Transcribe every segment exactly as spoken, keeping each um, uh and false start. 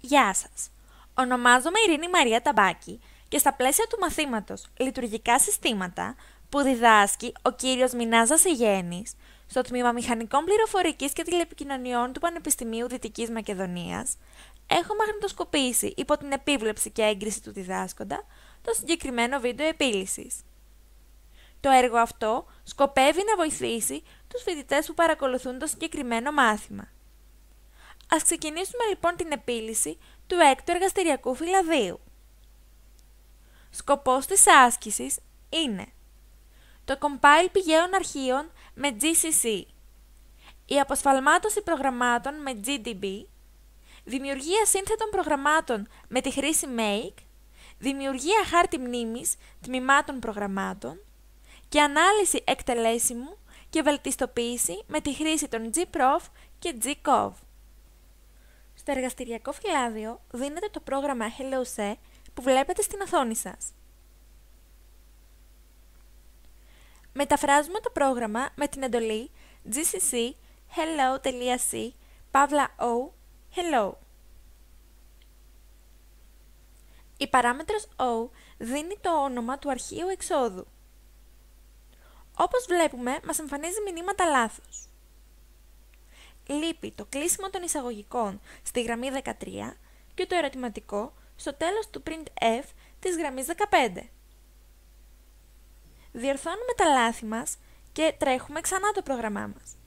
Γεια σας. Ονομάζομαι Ειρήνη Μαρία Ταμπάκη και στα πλαίσια του μαθήματος Λειτουργικά Συστήματα που διδάσκει ο κύριος Μινάζας Ιγένης στο Τμήμα Μηχανικών Πληροφορικής και Τηλεπικοινωνιών του Πανεπιστημίου Δυτικής Μακεδονίας, έχω μαγνητοσκοπήσει υπό την επίβλεψη και έγκριση του διδάσκοντα το συγκεκριμένο βίντεο επίλυσης. Το έργο αυτό σκοπεύει να βοηθήσει τους φοιτητές που παρακολουθούν το συγκεκριμένο μάθημα. Ας ξεκινήσουμε λοιπόν την επίλυση του έκτου εργαστηριακού φυλαδίου. Σκοπός της άσκησης είναι το compile πηγαίων αρχείων με τζι σι σι, η αποσφαλμάτωση προγραμμάτων με τζι ντι μπι, δημιουργία σύνθετων προγραμμάτων με τη χρήση make, δημιουργία χάρτη μνήμης τμήματων προγραμμάτων και ανάλυση εκτελέσιμου και βελτιστοποίηση με τη χρήση των gprof και gcov. Στο εργαστηριακό φυλάδιο δίνεται το πρόγραμμα HelloC που βλέπετε στην οθόνη σας. Μεταφράζουμε το πρόγραμμα με την εντολή gcc hello.c παύλα o hello. Η παράμετρος O δίνει το όνομα του αρχείου εξόδου. Όπως βλέπουμε, μας εμφανίζει μηνύματα λάθος. Λείπει το κλείσιμο των εισαγωγικών στη γραμμή δεκατρία και το ερωτηματικό στο τέλος του printf της γραμμής δεκαπέντε. Διορθώνουμε τα λάθη μας και τρέχουμε ξανά το πρόγραμμά μας.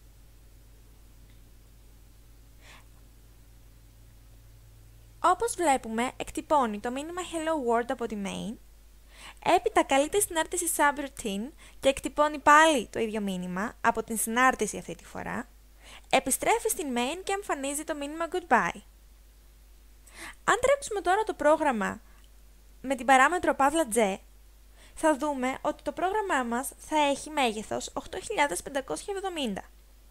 Όπως βλέπουμε, εκτυπώνει το μήνυμα Hello World από τη main, έπειτα καλεί τη συνάρτηση subroutine και εκτυπώνει πάλι το ίδιο μήνυμα από την συνάρτηση αυτή τη φορά, επιστρέφει στην main και εμφανίζει το μήνυμα goodbye. Αν τρέξουμε τώρα το πρόγραμμα με την παράμετρο παύλα J, θα δούμε ότι το πρόγραμμά μας θα έχει μέγεθος οκτώ χιλιάδες πεντακόσια εβδομήντα.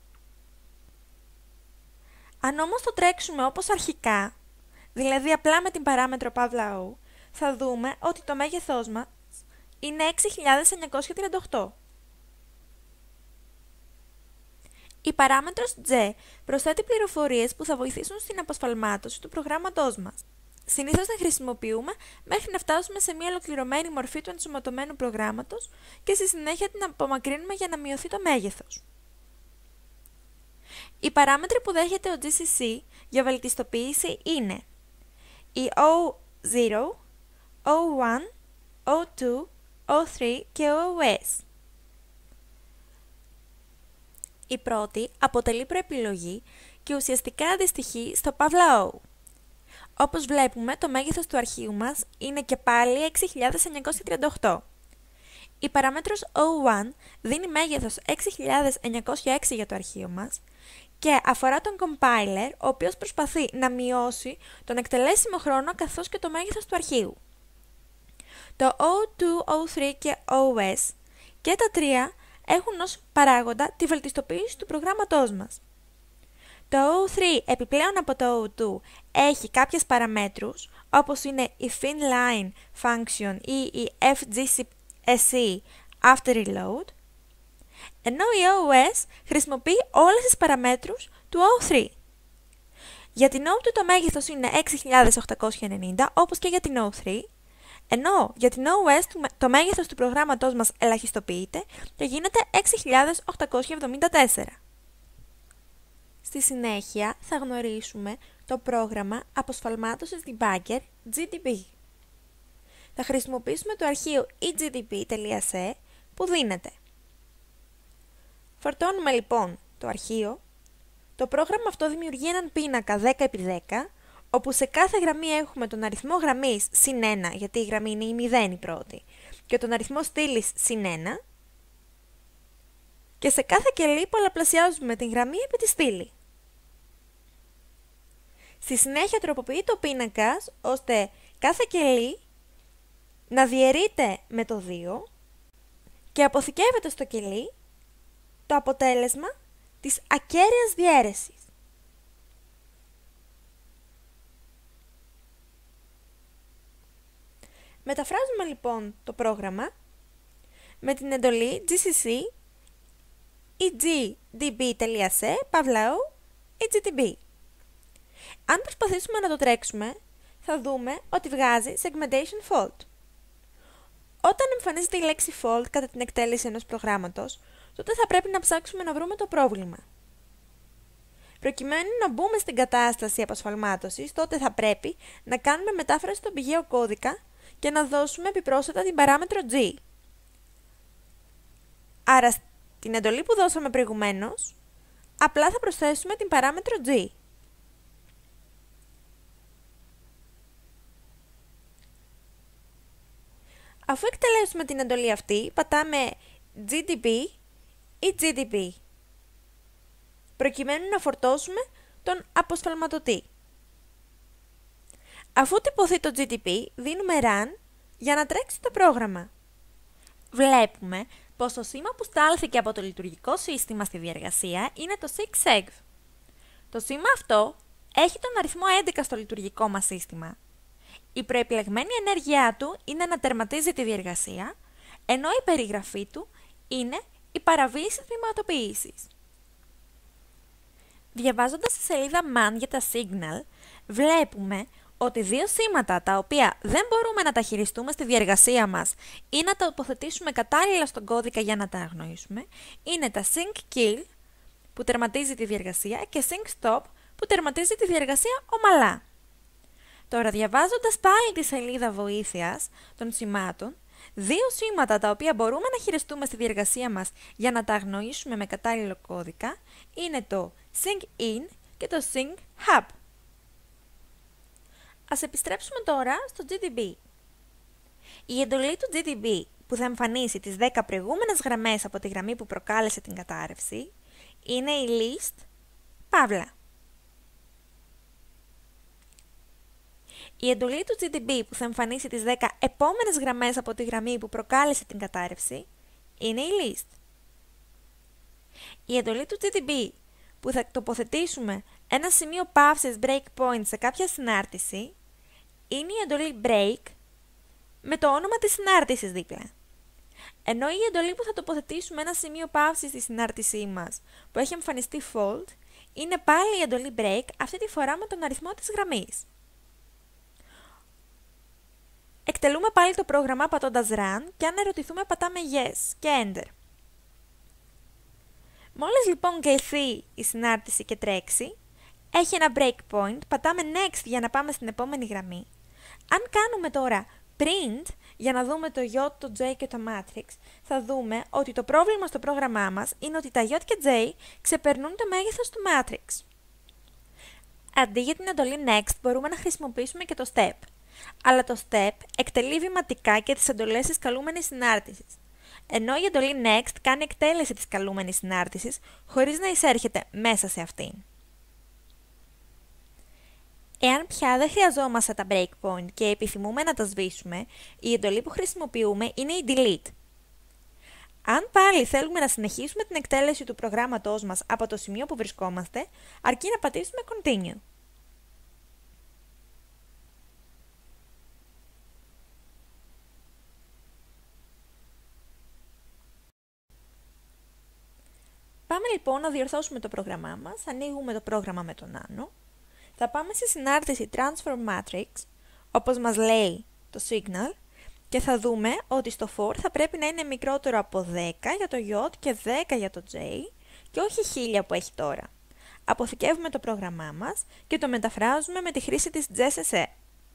Αν όμως το τρέξουμε όπως αρχικά, δηλαδή απλά με την παράμετρο παύλα O, θα δούμε ότι το μέγεθός μας είναι έξι χιλιάδες εννιακόσια τριάντα οκτώ. Η παράμετρος J προσθέτει πληροφορίες που θα βοηθήσουν στην αποσφαλμάτωση του προγράμματός μας. Συνήθως την χρησιμοποιούμε μέχρι να φτάσουμε σε μια ολοκληρωμένη μορφή του ενσωματωμένου προγράμματος και στη συνέχεια την απομακρύνουμε για να μειωθεί το μέγεθος. Οι παράμετροι που δέχεται ο τζι σι σι για βελτιστοποίηση είναι η ο ζήρο, ο ένα, ο δύο, ο τρία και ο ες. Η πρώτη αποτελεί προεπιλογή και ουσιαστικά αντιστοιχεί στο παύλα O. Όπως βλέπουμε, το μέγεθος του αρχείου μας είναι και πάλι έξι χιλιάδες εννιακόσια τριάντα οκτώ. Η παράμετρος ο ένα δίνει μέγεθος έξι χιλιάδες εννιακόσια έξι για το αρχείο μας και αφορά τον compiler, ο οποίος προσπαθεί να μειώσει τον εκτελέσιμο χρόνο καθώς και το μέγεθος του αρχείου. Το ο δύο, ο τρία και ο ες και τα τρία έχουν ως παράγοντα τη βελτιστοποίηση του προγράμματός μας. Το ο τρία επιπλέον από το ο δύο έχει κάποιες παραμέτρους, όπως είναι η finline function ή η fgsc after reload, ενώ η ο ες χρησιμοποιεί όλες τις παραμέτρους του ο τρία. Για την ο δύο το μέγεθος είναι έξι χιλιάδες οκτακόσια ενενήντα, όπως και για την ο τρία, ενώ για την ο ες το μέγεθος του προγράμματός μας ελαχιστοποιείται και γίνεται έξι χιλιάδες οκτακόσια εβδομήντα τέσσερα. Στη συνέχεια θα γνωρίσουμε το πρόγραμμα αποσφαλμάτωσης debugger τζι ντι μπι. Θα χρησιμοποιήσουμε το αρχείο egdb.c που δίνεται. Φορτώνουμε λοιπόν το αρχείο. Το πρόγραμμα αυτό δημιουργεί έναν πίνακα δέκα επί δέκα, όπου σε κάθε γραμμή έχουμε τον αριθμό γραμμής συν ένα, γιατί η γραμμή είναι η μηδέν η πρώτη, και τον αριθμό στήλης συν ένα, και σε κάθε κελί πολλαπλασιάζουμε την γραμμή επί τη στήλη. Στη συνέχεια τροποποιείται ο πίνακας, ώστε κάθε κελί να διαιρείται με το δύο και αποθηκεύεται στο κελί το αποτέλεσμα της ακέραιας διαίρεσης. Μεταφράζουμε λοιπόν το πρόγραμμα με την εντολή gcc egdb.c παύλα o egdb. Αν προσπαθήσουμε να το τρέξουμε, θα δούμε ότι βγάζει segmentation fault. Όταν εμφανίζεται η λέξη fault κατά την εκτέλεση ενός προγράμματος, τότε θα πρέπει να ψάξουμε να βρούμε το πρόβλημα. Προκειμένου να μπούμε στην κατάσταση αποσφαλμάτωσης, τότε θα πρέπει να κάνουμε μετάφραση στον πηγαίο κώδικα και να δώσουμε επιπρόσθετα την παράμετρο G. Άρα, στην εντολή που δώσαμε προηγουμένως, απλά θα προσθέσουμε την παράμετρο G. Αφού εκτελέσουμε την εντολή αυτή, πατάμε τζι ντι πι ή τζι ντι πι, προκειμένου να φορτώσουμε τον αποσφαλματωτή. Αφού τυπωθεί το τζι ντι πι, δίνουμε run για να τρέξει το πρόγραμμα. Βλέπουμε πως το σήμα που στάλθηκε από το λειτουργικό σύστημα στη διεργασία είναι το six seg. Το σήμα αυτό έχει τον αριθμό έντεκα στο λειτουργικό μας σύστημα. Η προεπιλεγμένη ενέργειά του είναι να τερματίζει τη διεργασία, ενώ η περιγραφή του είναι η παραβίαση τμηματοποίησης. Διαβάζοντας τη σελίδα man για τα signal, βλέπουμε ότι δύο σήματα τα οποία δεν μπορούμε να τα χειριστούμε στη διεργασία μας ή να τα τοποθετήσουμε κατάλληλα στον κώδικα για να τα αγνοήσουμε, είναι τα sync kill που τερματίζει τη διεργασία και sync stop που τερματίζει τη διεργασία ομαλά. Τώρα, διαβάζοντας πάλι τη σελίδα βοήθειας των σημάτων, δύο σήματα τα οποία μπορούμε να χειριστούμε στη διεργασία μας για να τα αγνοήσουμε με κατάλληλο κώδικα είναι το sync in και το sync hub. Ας επιστρέψουμε τώρα στο τζι ντι πι. Η εντολή του τζι ντι πι που θα εμφανίσει τις δέκα προηγούμενες γραμμές από τη γραμμή που προκάλεσε την κατάρρευση είναι η list παύλα. Η εντολή του τζι ντι πι που θα εμφανίσει τις δέκα επόμενες γραμμές από τη γραμμή που προκάλεσε την κατάρρευση είναι η list. Η εντολή του τζι ντι πι που θα τοποθετήσουμε ένα σημείο παύσης breakpoint σε κάποια συνάρτηση είναι η εντολή break με το όνομα της συνάρτησης δίπλα. Ενώ η εντολή που θα τοποθετήσουμε ένα σημείο παύσης στη συνάρτησή μας που έχει εμφανιστεί fault είναι πάλι η εντολή break, αυτή τη φορά με τον αριθμό της γραμμής. Εκτελούμε πάλι το πρόγραμμα πατώντας run και αν ερωτηθούμε πατάμε yes και enter. Μόλις λοιπόν κληθεί η συνάρτηση και τρέξει, έχει ένα breakpoint, πατάμε next για να πάμε στην επόμενη γραμμή. Αν κάνουμε τώρα print για να δούμε το Y, το J και το matrix, θα δούμε ότι το πρόβλημα στο πρόγραμμά μας είναι ότι τα Y και J ξεπερνούν το μέγεθος του matrix. Αντί για την εντολή next μπορούμε να χρησιμοποιήσουμε και το step. Αλλά το step εκτελεί βηματικά και τις εντολές της καλούμενης συνάρτησης, ενώ η εντολή next κάνει εκτέλεση της καλούμενης συνάρτησης χωρίς να εισέρχεται μέσα σε αυτήν. Εάν πια δεν χρειαζόμαστε τα breakpoint και επιθυμούμε να τα σβήσουμε, η εντολή που χρησιμοποιούμε είναι η delete. Αν πάλι θέλουμε να συνεχίσουμε την εκτέλεση του προγράμματός μας από το σημείο που βρισκόμαστε, αρκεί να πατήσουμε continue. Πάμε λοιπόν να διορθώσουμε το πρόγραμμά μας, ανοίγουμε το πρόγραμμα με τον άνω, θα πάμε στη συνάρτηση Transform Matrix, όπως μας λέει το signal, και θα δούμε ότι στο for θα πρέπει να είναι μικρότερο από δέκα για το Y και δέκα για το J και όχι χίλια που έχει τώρα. Αποθηκεύουμε το πρόγραμμά μας και το μεταφράζουμε με τη χρήση της τζι ες ες ι.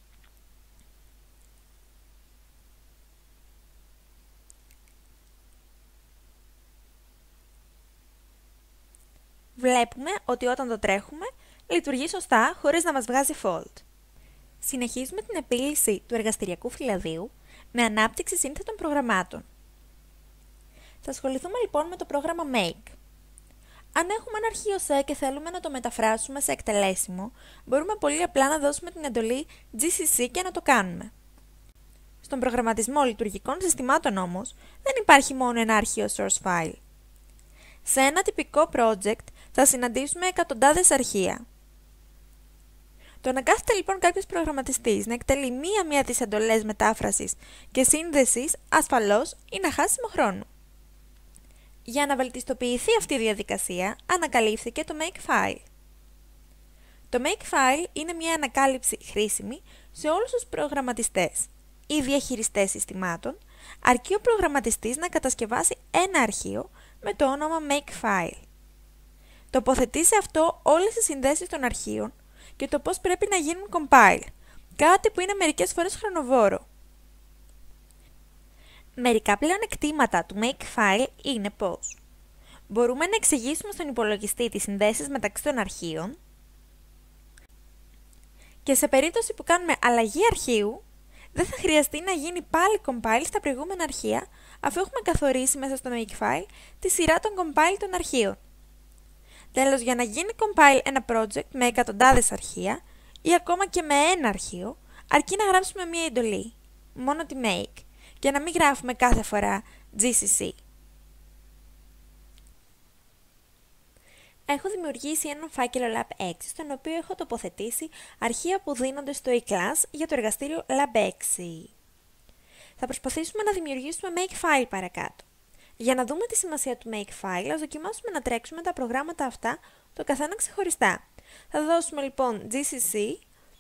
Βλέπουμε ότι όταν το τρέχουμε, λειτουργεί σωστά χωρίς να μας βγάζει fault. Συνεχίζουμε την επίλυση του εργαστηριακού φυλαδίου με ανάπτυξη σύνθετων προγραμμάτων. Θα ασχοληθούμε λοιπόν με το πρόγραμμα make. Αν έχουμε ένα αρχείο C και θέλουμε να το μεταφράσουμε σε εκτελέσιμο, μπορούμε πολύ απλά να δώσουμε την εντολή τζι σι σι και να το κάνουμε. Στον προγραμματισμό λειτουργικών συστημάτων όμως, δεν υπάρχει μόνο ένα αρχείο source file. Σε ένα τυπικό project θα συναντήσουμε εκατοντάδες αρχεία. Το να κάθεται λοιπόν κάποιος προγραμματιστής να εκτελεί μία-μία τις εντολές μετάφρασης και σύνδεσης ασφαλώς είναι χάσιμο χρόνο. Για να βελτιστοποιηθεί αυτή η διαδικασία, ανακαλύφθηκε το Makefile. Το Makefile είναι μια ανακάλυψη χρήσιμη σε όλους τους προγραμματιστές ή διαχειριστές συστημάτων, αρκεί ο προγραμματιστής να κατασκευάσει ένα αρχείο με το όνομα Makefile. Τοποθετεί σε αυτό όλες τις συνδέσεις των αρχείων και το πώς πρέπει να γίνουν compile, κάτι που είναι μερικές φορές χρονοβόρο. Μερικά πλεονεκτήματα του Makefile είναι πως μπορούμε να εξηγήσουμε στον υπολογιστή τις συνδέσεις μεταξύ των αρχείων και σε περίπτωση που κάνουμε αλλαγή αρχείου, δεν θα χρειαστεί να γίνει πάλι compile στα προηγούμενα αρχεία, αφού έχουμε καθορίσει μέσα στο Makefile τη σειρά των compile των αρχείων. Τέλος, για να γίνει compile ένα project με εκατοντάδες αρχεία ή ακόμα και με ένα αρχείο, αρκεί να γράψουμε μία εντολή, μόνο τη make, και να μην γράφουμε κάθε φορά τζι σι σι. Έχω δημιουργήσει έναν φάκελο λαμπ έξι, στον οποίο έχω τοποθετήσει αρχεία που δίνονται στο e-class για το εργαστήριο λαμπ έξι. Θα προσπαθήσουμε να δημιουργήσουμε Makefile παρακάτω. Για να δούμε τη σημασία του Makefile, ας δοκιμάσουμε να τρέξουμε τα προγράμματα αυτά, το καθένα ξεχωριστά. Θα δώσουμε λοιπόν τζι σι σι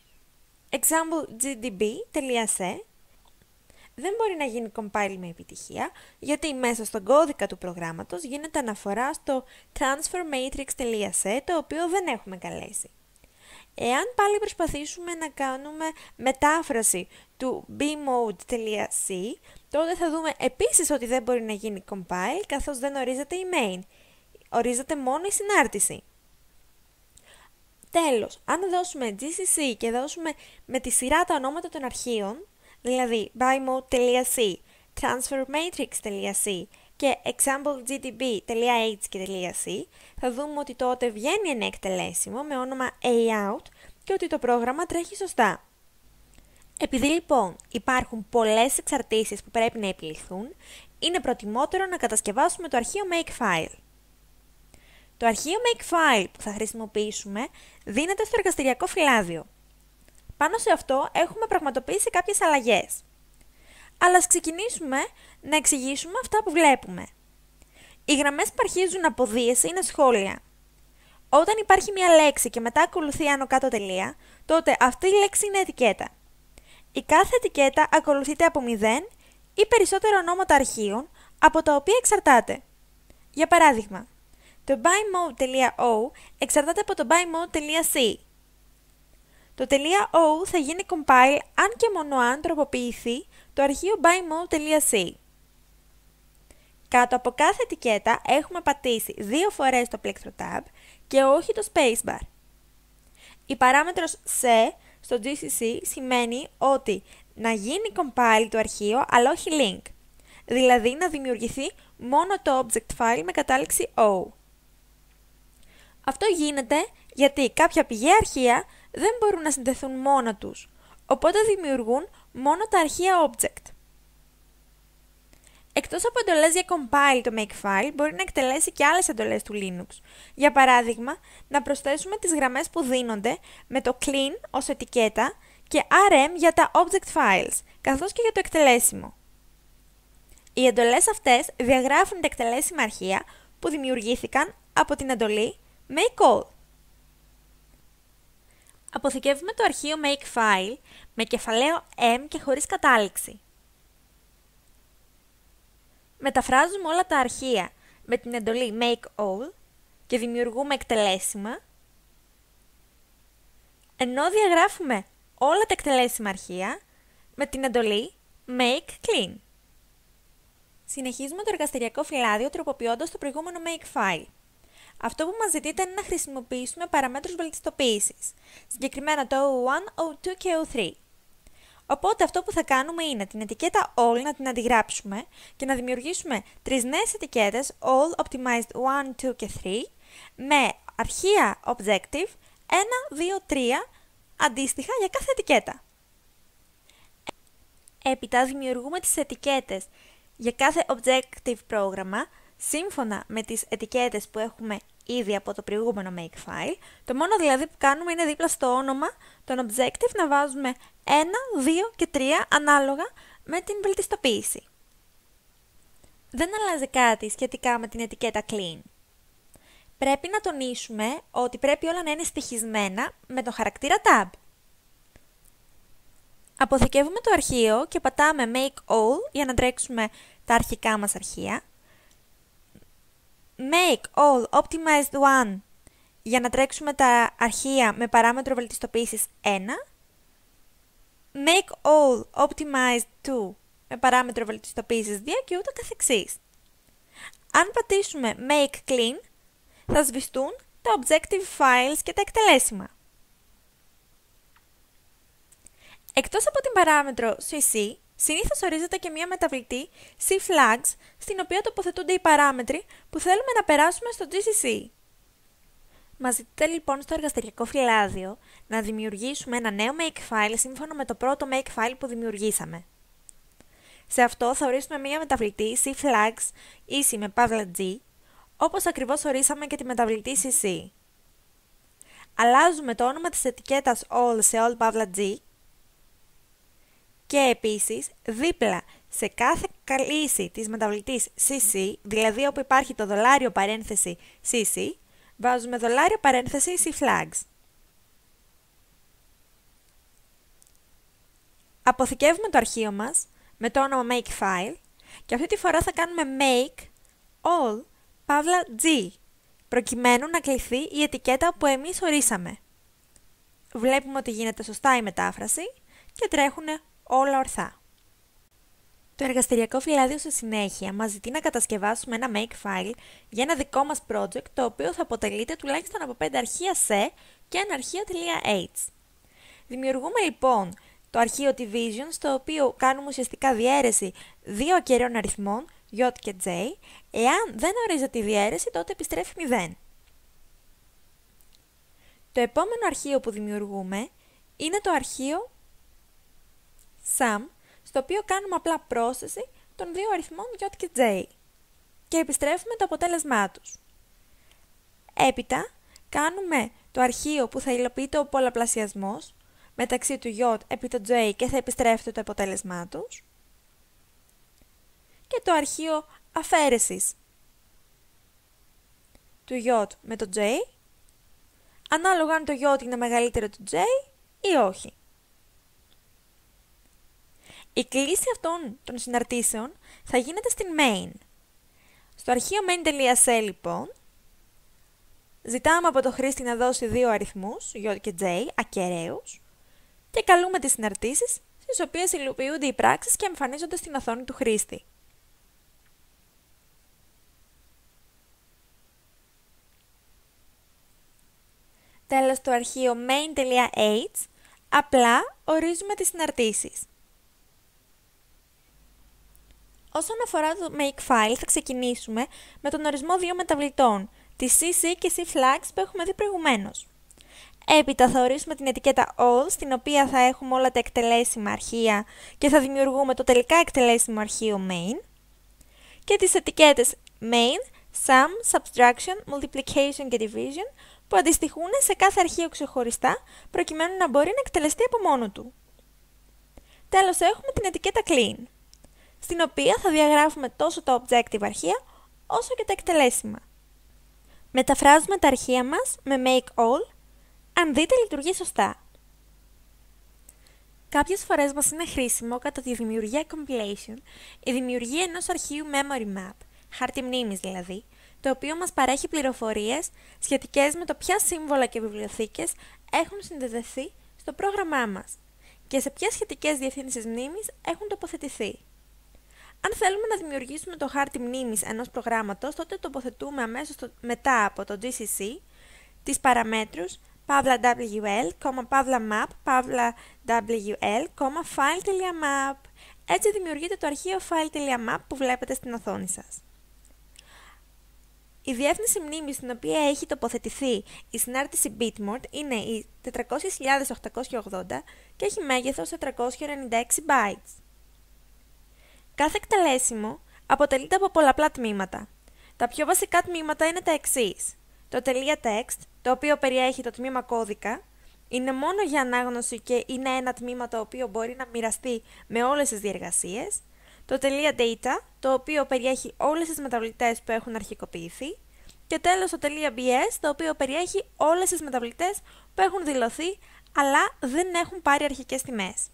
example.gdb.c. Δεν μπορεί να γίνει compile με επιτυχία, γιατί μέσα στον κώδικα του προγράμματος γίνεται αναφορά στο transformatrix.c, το οποίο δεν έχουμε καλέσει. Εάν πάλι προσπαθήσουμε να κάνουμε μετάφραση του bmode.c, τότε θα δούμε επίσης ότι δεν μπορεί να γίνει compile, καθώς δεν ορίζεται η main. Ορίζεται μόνο η συνάρτηση. Τέλος, αν δώσουμε τζι σι σι και δώσουμε με τη σειρά τα ονόματα των αρχείων, δηλαδή bmode.c, transformatrix.c και example.gdb.h.c, θα δούμε ότι τότε βγαίνει ένα εκτελέσιμο με όνομα aout και ότι το πρόγραμμα τρέχει σωστά. Επειδή λοιπόν υπάρχουν πολλές εξαρτήσεις που πρέπει να επιληθούν, είναι προτιμότερο να κατασκευάσουμε το αρχείο Makefile. Το αρχείο Makefile που θα χρησιμοποιήσουμε δίνεται στο εργαστηριακό φυλάδιο. Πάνω σε αυτό έχουμε πραγματοποιήσει κάποιες αλλαγές. Αλλά ας ξεκινήσουμε να εξηγήσουμε αυτά που βλέπουμε. Οι γραμμές που αρχίζουν από δίεση είναι σχόλια. Όταν υπάρχει μια λέξη και μετά ακολουθεί άνω κάτω τελεία, τότε αυτή η λέξη είναι ετικέτα. Η κάθε ετικέτα ακολουθείται από μηδέν ή περισσότερα ονόματα αρχείων, από τα οποία εξαρτάται. Για παράδειγμα, το bymode.o εξαρτάται από το bymode.c. Το .o θα γίνει compile αν και μόνο αν τροποποιηθεί το αρχείο bymode.c. Κάτω από κάθε ετικέτα έχουμε πατήσει δύο φορές το πλήκτρο Tab και όχι το spacebar. Η παράμετρος σε στο τζι σι σι σημαίνει ότι να γίνει compile το αρχείο αλλά όχι link, δηλαδή να δημιουργηθεί μόνο το object file με κατάληξη O. Αυτό γίνεται γιατί κάποια πηγαία αρχεία δεν μπορούν να συνδεθούν μόνα τους, οπότε δημιουργούν μόνο τα αρχεία object. Εκτός από εντολές για compile, το Makefile μπορεί να εκτελέσει και άλλες εντολές του Linux. Για παράδειγμα, να προσθέσουμε τις γραμμές που δίνονται με το clean ως ετικέτα και rm για τα object files, καθώς και για το εκτελέσιμο. Οι εντολές αυτές διαγράφουν τα εκτελέσιμα αρχεία που δημιουργήθηκαν από την εντολή makeCall. Αποθηκεύουμε το αρχείο Makefile με κεφαλαίο M και χωρίς κατάληξη. Μεταφράζουμε όλα τα αρχεία με την εντολή makeAll και δημιουργούμε εκτελέσιμα, ενώ διαγράφουμε όλα τα εκτελέσιμα αρχεία με την εντολή makeClean. Συνεχίζουμε το εργαστηριακό φυλάδιο τροποποιώντας το προηγούμενο Makefile. Αυτό που μας ζητείται είναι να χρησιμοποιήσουμε παραμέτρους βελτιστοποίησης, συγκεκριμένα το ο ένα, ο δύο και ο τρία. Οπότε αυτό που θα κάνουμε είναι την ετικέτα All να την αντιγράψουμε και να δημιουργήσουμε τρεις νέες ετικέτες All Optimized ένα, δύο και τρία με αρχεία Objective ένα, δύο, τρία αντίστοιχα για κάθε ετικέτα. Έπειτα δημιουργούμε τις ετικέτες για κάθε Objective πρόγραμμα σύμφωνα με τις ετικέτες που έχουμε ήδη από το προηγούμενο Makefile. Το μόνο δηλαδή που κάνουμε είναι δίπλα στο όνομα των Objective να βάζουμε ένα, δύο και τρία ανάλογα με την βελτιστοποίηση. Δεν αλλάζει κάτι σχετικά με την ετικέτα Clean. πρέπει να τονίσουμε ότι πρέπει όλα να είναι στοιχισμένα με το χαρακτήρα tab. Αποθηκεύουμε το αρχείο και πατάμε Make All για να τρέξουμε τα αρχικά μας αρχεία. Make All Optimized one για να τρέξουμε τα αρχεία με παράμετρο βελτιστοποίησης ένα. Make All Optimized two με παράμετρο βελτιστοποίησης δύο και ούτω καθεξής. Αν πατήσουμε Make Clean, θα σβηστούν τα Objective Files και τα εκτελέσιμα. Εκτός από την παράμετρο σι σι, συνήθως ορίζεται και μία μεταβλητή CFlags, στην οποία τοποθετούνται οι παράμετροι που θέλουμε να περάσουμε στο τζι σι σι. Μας ζητείτε λοιπόν στο εργαστηριακό φυλάδιο να δημιουργήσουμε ένα νέο makefile σύμφωνα με το πρώτο makefile που δημιουργήσαμε. Σε αυτό θα ορίσουμε μία μεταβλητή CFlags ίση με παύλα G, όπως ακριβώς ορίσαμε και τη μεταβλητή σι σι. Αλλάζουμε το όνομα της ετικέτας all σε all παύλα G και επίσης δίπλα σε κάθε κλίση της μεταβλητής σι σι, δηλαδή όπου υπάρχει το δολάριο παρένθεση σι σι, βάζουμε δολάριο παρένθεση CFlags. Αποθηκεύουμε το αρχείο μας με το όνομα makefile και αυτή τη φορά θα κάνουμε make all παύλα G, προκειμένου να κληθεί η ετικέτα που εμείς ορίσαμε. Βλέπουμε ότι γίνεται σωστά η μετάφραση και τρέχουν όλα ορθά. Το εργαστηριακό φυλάδιο στη συνέχεια μας ζητεί να κατασκευάσουμε ένα makefile για ένα δικό μας project, το οποίο θα αποτελείται τουλάχιστον από πέντε αρχεία C και ένα αρχείο .h. Δημιουργούμε λοιπόν το αρχείο division, στο οποίο κάνουμε ουσιαστικά διαίρεση δύο ακεραίων αριθμών, J και J. Εάν δεν ορίζεται η διαίρεση, τότε επιστρέφει μηδέν. Το επόμενο αρχείο που δημιουργούμε είναι το αρχείο sum, στο οποίο κάνουμε απλά πρόσθεση των δύο αριθμών J και J και επιστρέφουμε το αποτέλεσμά τους. Έπειτα κάνουμε το αρχείο που θα υλοποιείται ο πολλαπλασιασμός μεταξύ του J επί το J και θα επιστρέφεται το αποτέλεσμά τους, και το αρχείο αφαίρεσης του J με το J, ανάλογα αν το J είναι μεγαλύτερο του J ή όχι. Η κλίση αυτών των συναρτήσεων θα γίνεται στην main. Στο αρχείο main.c λοιπόν, ζητάμε από το χρήστη να δώσει δύο αριθμούς, J και J, ακεραίους, και καλούμε τις συναρτήσεις, στις οποίες υλοποιούνται οι πράξεις και εμφανίζονται στην οθόνη του χρήστη. Τέλος, στο αρχείο main.h απλά ορίζουμε τις συναρτήσεις. Όσον αφορά το makefile, θα ξεκινήσουμε με τον ορισμό δύο μεταβλητών, τη σι σι και CFlags που έχουμε δει προηγουμένως. Έπειτα θα ορίσουμε την ετικέτα all, στην οποία θα έχουμε όλα τα εκτελέσιμα αρχεία και θα δημιουργούμε το τελικά εκτελέσιμο αρχείο main, και τις ετικέτες main, sum, subtraction, multiplication και division, που αντιστοιχούν σε κάθε αρχείο ξεχωριστά, προκειμένου να μπορεί να εκτελεστεί από μόνο του. Τέλος, έχουμε την ετικέτα clean, στην οποία θα διαγράφουμε τόσο τα objective αρχεία, όσο και τα εκτελέσιμα. Μεταφράζουμε τα αρχεία μας με make all, αν δείτε λειτουργεί σωστά. Κάποιες φορές μας είναι χρήσιμο κατά τη δημιουργία compilation η δημιουργία ενός αρχείου memory map, χάρτη μνήμης δηλαδή, το οποίο μας παρέχει πληροφορίες σχετικές με το ποια σύμβολα και βιβλιοθήκες έχουν συνδεδεθεί στο πρόγραμμά μας και σε ποιες σχετικές διευθύνσεις μνήμης έχουν τοποθετηθεί. Αν θέλουμε να δημιουργήσουμε το χάρτη μνήμης ενός προγράμματος, τότε τοποθετούμε αμέσως το, μετά από το τζι σι σι τις παραμέτρους παύλα wl, παύλα map, παύλα wl, file.map. Έτσι δημιουργείται το αρχείο file.map που βλέπετε στην οθόνη σας. Η διεύθυνση μνήμης στην οποία έχει τοποθετηθεί η συνάρτηση bitmort είναι η τετρακόσιες χιλιάδες οκτακόσια ογδόντα και έχει μέγεθος τετρακόσια ενενήντα έξι bytes. Κάθε εκτελέσιμο αποτελείται από πολλαπλά τμήματα. Τα πιο βασικά τμήματα είναι τα εξής. Το .text, το οποίο περιέχει το τμήμα κώδικα, είναι μόνο για ανάγνωση και είναι ένα τμήμα το οποίο μπορεί να μοιραστεί με όλες τις διεργασίες. Το .data, το οποίο περιέχει όλες τις μεταβλητές που έχουν αρχικοποιηθεί. και τέλος το .bs, το οποίο περιέχει όλες τις μεταβλητές που έχουν δηλωθεί αλλά δεν έχουν πάρει αρχικές τιμές.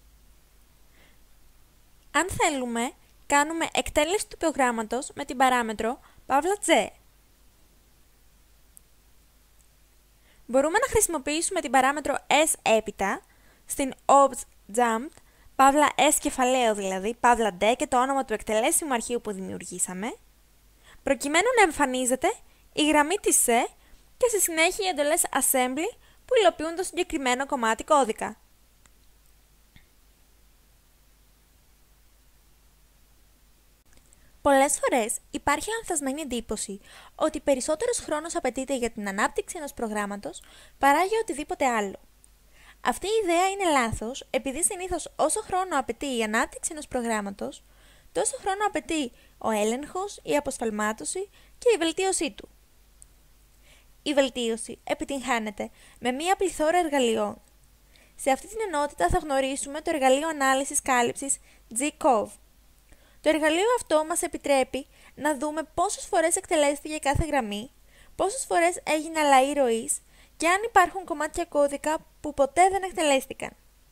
Αν θέλουμε, κάνουμε εκτέλεση του προγράμματος με την παράμετρο παύλα J. Μπορούμε να χρησιμοποιήσουμε την παράμετρο S έπειτα στην obj.jump, παύλα S κεφαλαίο δηλαδή, παύλα D και το όνομα του εκτελέσιμου αρχείου που δημιουργήσαμε, προκειμένου να εμφανίζεται η γραμμή της C και στη συνέχεια οι εντολές assembly που υλοποιούν το συγκεκριμένο κομμάτι κώδικα. Πολλές φορές υπάρχει λανθασμένη εντύπωση ότι περισσότερος χρόνος απαιτείται για την ανάπτυξη ενός προγράμματος παρά για οτιδήποτε άλλο. Αυτή η ιδέα είναι λάθος, επειδή συνήθως όσο χρόνο απαιτεί η ανάπτυξη ενός προγράμματος, τόσο χρόνο απαιτεί ο έλεγχος, η αποσφαλμάτωση και η βελτίωσή του. Η βελτίωση επιτυγχάνεται με μία πληθώρα εργαλειών. Σε αυτή την ενότητα θα γνωρίσουμε το εργαλείο ανάλυσης κάλυψης G-Cov. Το εργαλείο αυτό μας επιτρέπει να δούμε πόσες φορές εκτελέστηκε κάθε γραμμή, πόσες φορές έγινε αλλαγή ροής και αν υπάρχουν κομμάτια κώδικα που ποτέ δεν εκτελέστηκαν.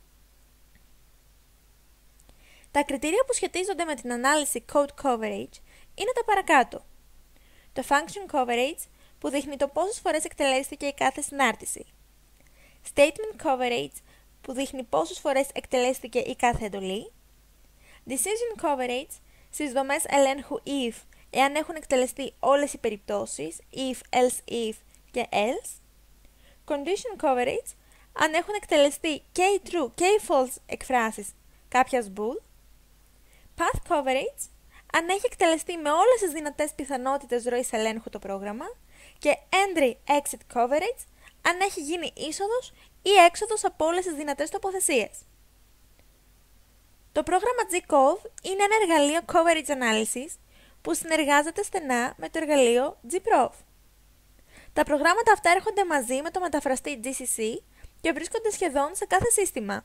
Τα κριτήρια που σχετίζονται με την ανάλυση code coverage είναι τα παρακάτω. Το function coverage που δείχνει το πόσες φορές εκτελέστηκε η κάθε συνάρτηση. Statement coverage που δείχνει πόσες φορές εκτελέστηκε η κάθε εντολή. Decision coverage στις δομές ελέγχου if, εάν έχουν εκτελεστεί όλες οι περιπτώσεις, if, else, if και else. Condition coverage, αν έχουν εκτελεστεί και οι true και οι false εκφράσεις κάποιας bool. Path coverage, αν έχει εκτελεστεί με όλες τις δυνατές πιθανότητες ροής ελέγχου το πρόγραμμα. Και entry-exit coverage, αν έχει γίνει είσοδος ή έξοδος από όλες τις δυνατές τοποθεσίες. Το πρόγραμμα G-Cov είναι ένα εργαλείο coverage analysis που συνεργάζεται στενά με το εργαλείο Gprof. Τα προγράμματα αυτά έρχονται μαζί με το μεταφραστή τζι σι σι και βρίσκονται σχεδόν σε κάθε σύστημα.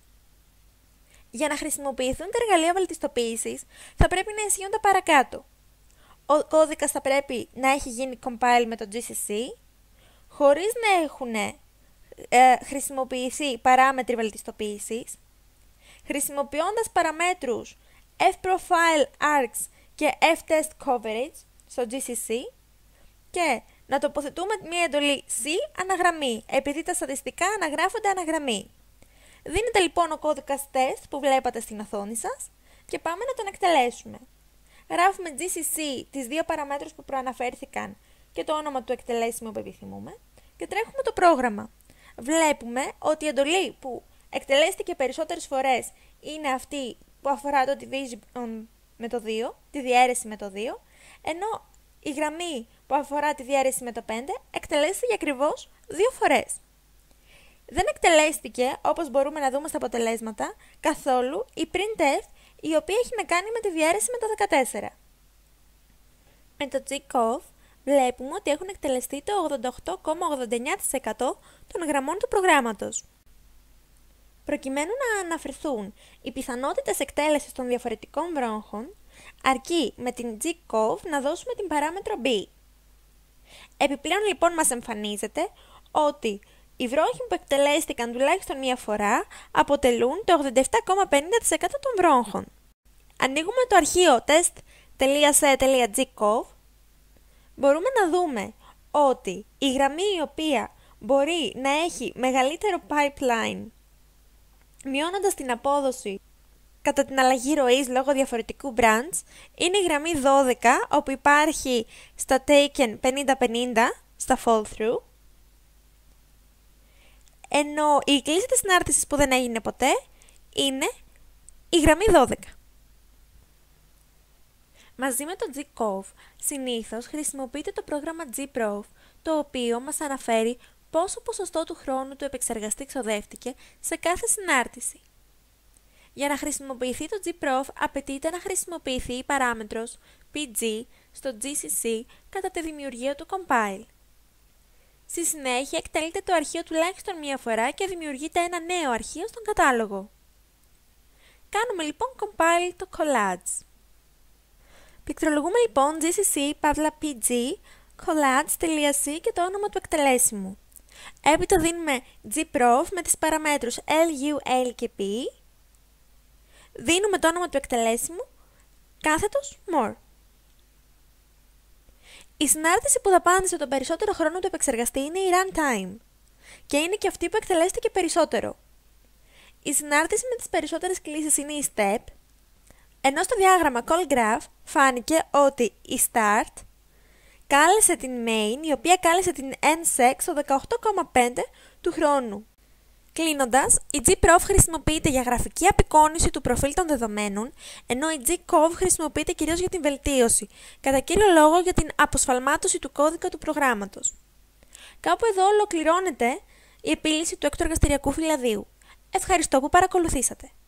Για να χρησιμοποιηθούν τα εργαλεία βελτιστοποίησης θα πρέπει να ισχύουν τα παρακάτω. Ο κώδικας θα πρέπει να έχει γίνει compile με το τζι σι σι, χωρίς να έχουν ε, χρησιμοποιηθεί παράμετροι βελτιστοποίησης, χρησιμοποιώντας παραμέτρους fprofile-args και ftest coverage στο τζι σι σι και να τοποθετούμε μια εντολή C αναγραμμή, επειδή τα στατιστικά αναγράφονται αναγραμμή. Δίνεται λοιπόν ο κώδικας test που βλέπατε στην οθόνη σας και πάμε να τον εκτελέσουμε. Γράφουμε τζι σι σι τις δύο παραμέτρους που προαναφέρθηκαν και το όνομα του εκτελέσιμου που επιθυμούμε και τρέχουμε το πρόγραμμα. Βλέπουμε ότι η εντολή που εκτελέστηκε περισσότερες φορές είναι αυτή που αφορά το division με το δύο, τη διαίρεση με το δύο, ενώ η γραμμή που αφορά τη διαίρεση με το πέντε εκτελέστηκε ακριβώς δύο φορές. Δεν εκτελέστηκε, όπως μπορούμε να δούμε στα αποτελέσματα, καθόλου η printf, η οποία έχει να κάνει με τη διαίρεση με το δεκατέσσερα. Με το G-Cov βλέπουμε ότι έχουν εκτελεστεί το ογδόντα οκτώ κόμμα ογδόντα εννέα τοις εκατό των γραμμών του προγράμματος. Προκειμένου να αναφερθούν οι πιθανότητες εκτέλεσης των διαφορετικών βρόχων, αρκεί με την G-Cov να δώσουμε την παράμετρο B. Επιπλέον λοιπόν μας εμφανίζεται ότι οι βρόχοι που εκτελέστηκαν τουλάχιστον μία φορά αποτελούν το ογδόντα επτά κόμμα πενήντα τοις εκατό των βρόχων. Ανοίγουμε το αρχείο test.c.gcov. Μπορούμε να δούμε ότι η γραμμή η οποία μπορεί να έχει μεγαλύτερο pipeline, μειώνοντας την απόδοση κατά την αλλαγή ροής λόγω διαφορετικού branch, είναι η γραμμή δώδεκα, όπου υπάρχει στα taken πενήντα πενήντα, στα fall through, ενώ η κλίση της συνάρτησης που δεν έγινε ποτέ είναι η γραμμή δώδεκα. Μαζί με το G-Cov συνήθως χρησιμοποιείται το πρόγραμμα Gprof, το οποίο μας αναφέρει πόσο ποσοστό του χρόνου του επεξεργαστή ξοδεύτηκε σε κάθε συνάρτηση. Για να χρησιμοποιηθεί το Gprof απαιτείται να χρησιμοποιηθεί η παράμετρος pg στο τζι σι σι κατά τη δημιουργία του compile. Στη συνέχεια εκτελείται το αρχείο τουλάχιστον μία φορά και δημιουργείται ένα νέο αρχείο στον κατάλογο. Κάνουμε λοιπόν compile το collage. Πληκτρολογούμε λοιπόν τζι σι σι παύλα pg collage.c και το όνομα του εκτελέσιμου. Έπειτα δίνουμε gprof με τις παραμέτρους L, U, L και P. Δίνουμε το όνομα του εκτελέσιμου, κάθετος more. Η συνάρτηση που δαπάνησε τον περισσότερο χρόνο του επεξεργαστή είναι η runtime και είναι και αυτή που εκτελέστηκε και περισσότερο. Η συνάρτηση με τις περισσότερες κλίσεις είναι η step, ενώ στο διάγραμμα call-graph φάνηκε ότι η start κάλεσε την main, η οποία κάλεσε την nsec στο δεκαοκτώ κόμμα πέντε του χρόνου. Κλείνοντας, η gprof χρησιμοποιείται για γραφική απεικόνιση του προφίλ των δεδομένων, ενώ η gcov χρησιμοποιείται κυρίως για την βελτίωση, κατά κύριο λόγο για την αποσφαλμάτωση του κώδικα του προγράμματος. Κάπου εδώ ολοκληρώνεται η επίλυση του έκτου εργαστηριακού φυλαδίου. Ευχαριστώ που παρακολουθήσατε.